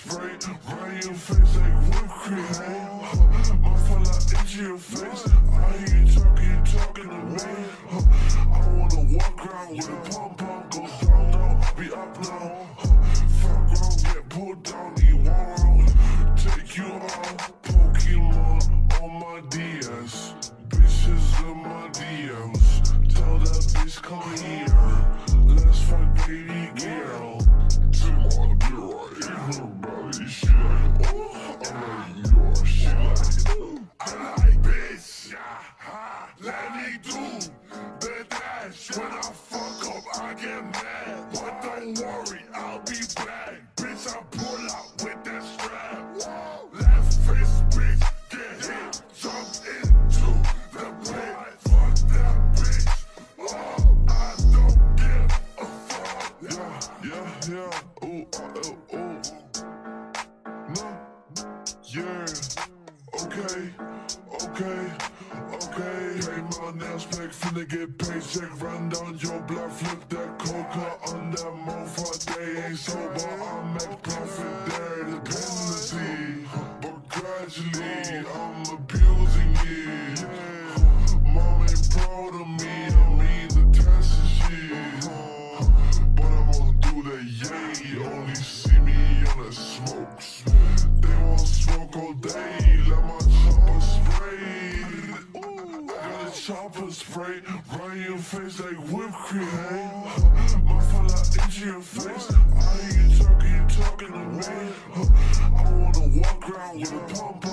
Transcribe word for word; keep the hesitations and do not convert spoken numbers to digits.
spray right in your face like whipped cream. Huh, my fella into your face. I hear you talking, you talking to me. Huh, I wanna walk around with a pump pump, go down, down, be up now. Huh, fuck around, get pulled down, you want out, take you out. Pokemon on my D S, bitches in my D Ms. Tell that bitch come here, let's fuck baby girl. To my girl, I hit her body, she like, oh, I'm like, yo, she like, ooh, I like bitch, yeah, let me do the dash. When I fuck up, I get mad, but don't worry, I'll be back. Bitch, I pull out with that strap. Left face, bitch, get hit, jump into the plate. Fuck that bitch, oh, I don't give a fuck. Yeah, yeah, yeah, ooh, uh, ooh, ooh. No, yeah, okay, okay, okay. Pay my nails back, finna get paycheck. Run down your block, flip that coca on that motherfucker. They ain't sober, I'm at profit there, dependency. But gradually, I'm abusing it. Mom ain't proud of me, I mean the test is shit. But I'm gonna do that, yeah, you only see me on the smokes. They won't smoke all day, let my chopper spray. Ooh, I got a chopper spray right in your face like whipped cream. My fella into your face, I hear you talking, you talking to me. I wanna walk around with a pump